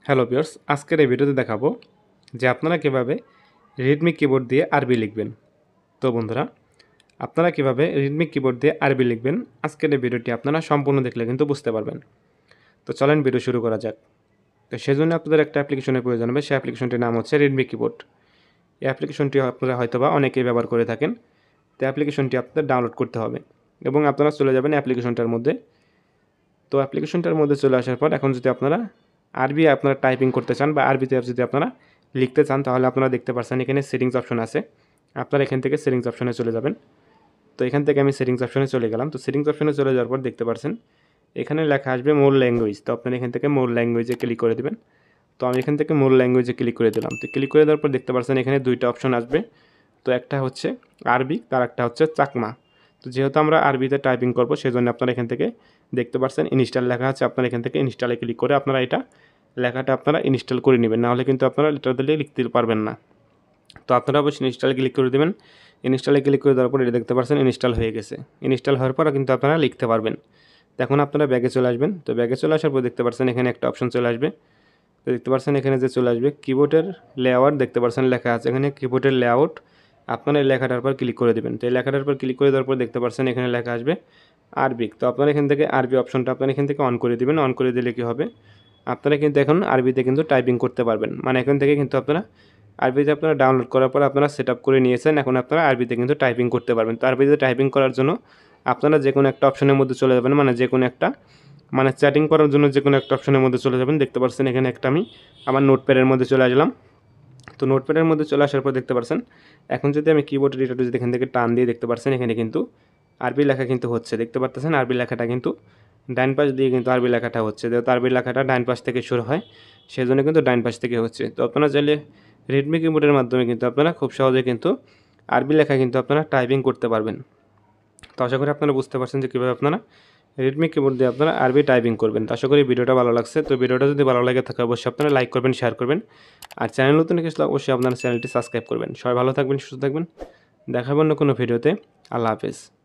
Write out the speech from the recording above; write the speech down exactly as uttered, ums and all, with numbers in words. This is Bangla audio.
হ্যালো ভিউয়ার্স, আজকের এই ভিডিওতে দেখাবো যে আপনারা কিভাবে রিদমিক কিবোর্ড দিয়ে আরবি লিখবেন। তো বন্ধুরা, আপনারা কিভাবে রিদমিক কিবোর্ড দিয়ে আরবি লিখবেন আজকের এই ভিডিওটি আপনারা সম্পূর্ণ দেখলে কিন্তু বুঝতে পারবেন। তো চলেন ভিডিও শুরু করা যাক। তো সেজন্য আপনাদের একটা অ্যাপ্লিকেশনের প্রয়োজন হবে। সেই অ্যাপ্লিকেশনটির নাম হচ্ছে রিদমিক কিবোর্ড। এই অ্যাপ্লিকেশনটি আপনারা হয়তোবা অনেকেই ব্যবহার করে থাকেন। তো অ্যাপ্লিকেশনটি আপনাদের ডাউনলোড করতে হবে এবং আপনারা চলে যাবেন অ্যাপ্লিকেশনটার মধ্যে। তো অ্যাপ্লিকেশনটার মধ্যে চলে আসার পর এখন যদি আপনারা আরবি আপনারা টাইপিং করতে চান বা আরবিতে যদি আপনারা লিখতে চান, তাহলে আপনারা দেখতে পাচ্ছেন এখানে সেটিংস অপশন আছে। আপনারা এখান থেকে সেটিংস অপশনে চলে যাবেন। তো এখান থেকে আমি সেটিংস অপশনে চলে গেলাম। তো সেটিংস অপশনে চলে যাওয়ার পর দেখতে পাচ্ছেন এখানে লেখা আসবে মোর ল্যাঙ্গুয়েজ। তো আপনারা এখান থেকে মোর ল্যাঙ্গুয়েজে ক্লিক করে দেবেন। তো আমি এখান থেকে মোর ল্যাঙ্গুয়েজে ক্লিক করে দিলাম। তো ক্লিক করে দেওয়ার পর দেখতে পাচ্ছেন এখানে দুইটা অপশন আসবে। তো একটা হচ্ছে আরবি, তার একটা হচ্ছে চাকমা। তো যেহেতু আমরা আরবিতে টাইপিং করব, সেজন্য আপনারা এখান থেকে দেখতে পাচ্ছেন ইনস্টল লেখা আছে। আপনারা এখান থেকে ইনস্টলে ক্লিক করে আপনারা এটা লেখাটা আপনারা ইনস্টল করে নেবেন, নাহলে কিন্তু আপনারা লেটার দিলে লিখতে পারবেন না। তো আপনারা অবশ্যই ইনস্টলে ক্লিক করে দেবেন। ইনস্টলে ক্লিক করে দেওয়ার পর এটা দেখতে পাচ্ছেন ইনস্টল হয়ে গেছে। ইনস্টল হওয়ার পর কিন্তু আপনারা লিখতে পারবেন। তো এখন আপনারা ব্যাগে চলে আসবেন। তো ব্যাগে চলে আসার পর দেখতে পাচ্ছেন এখানে একটা অপশন চলে আসবে। তো দেখতে পাচ্ছেন এখানে যে চলে আসবে কিবোর্ডের লেআউট, দেখতে পাচ্ছেন লেখা আছে এখানে কিবোর্ডের লেআউট। আপনারা এই লেখাটার পর ক্লিক করে দেবেন। তো এই লেখাটার পর ক্লিক করে দেওয়ার পর দেখতে পাচ্ছেন এখানে লেখা আসবে আরবিক। তো আপনারা এখান থেকে আরবি অপশনটা আপনারা এখান থেকে অন করে দেবেন। অন করে দিলে কী হবে, আপনারা কিন্তু এখন আরবিতে কিন্তু টাইপিং করতে পারবেন। মানে এখান থেকে কিন্তু আপনারা আরবিতে আপনারা ডাউনলোড করার পর আপনারা সেট আপ করে নিয়েছেন, এখন আপনারা আরবিতে কিন্তু টাইপিং করতে পারবেন। তো আরবিতে টাইপিং করার জন্য আপনারা যে কোনো একটা অপশনের মধ্যে চলে যাবেন, মানে যে কোনো একটা মানে চ্যাটিং করার জন্য যে কোনো একটা অপশনের মধ্যে চলে যাবেন। দেখতে পাচ্ছেন এখানে একটা আমি আমার নোটপ্যাডের মধ্যে চলে আসলাম। তো নোটপ্যাডের মধ্যে চলে আসার পর দেখতে পাচ্ছেন এখন যদি আমি কিবোর্ডের এটা যদি এখান থেকে টান দিয়ে দেখতে পাচ্ছেন এখানে কিন্তু আরবি লেখা কিন্তু হচ্ছে। দেখতে পাচ্ছেন আরবি লেখাটা কিন্তু ডাইন পাশ দিয়ে কিন্তু আরবি লেখাটা হচ্ছে। যেহেতু আরবি লেখাটা ডাইন পাশ থেকে শুরু হয়, সেজন্য কিন্তু ডাইন পাশ থেকে হচ্ছে। তো আপনারা চাইলে রেডমি কিবোর্ডের মাধ্যমে কিন্তু আপনারা খুব সহজে কিন্তু আরবি লেখা কিন্তু আপনারা টাইপিং করতে পারবেন। তো আশা করি আপনারা বুঝতে পারছেন যে কীভাবে আপনারা রেডমি কিবোর্ড দিয়ে আপনারা আরবি টাইপিং করবেন। তো আশা করি ভিডিওটা ভালো লাগছে। তো ভিডিওটা যদি ভালো লাগে থাকে অবশ্যই আপনারা লাইক করবেন, শেয়ার করবেন। আর চ্যানেল নতুন আসলে অবশ্যই আপনারা চ্যানেলটি সাবস্ক্রাইব করবেন। সবাই ভালো থাকবেন, সুস্থ থাকবেন। দেখা হবে অন্য কোনো ভিডিওতে। আল্লাহ হাফেজ।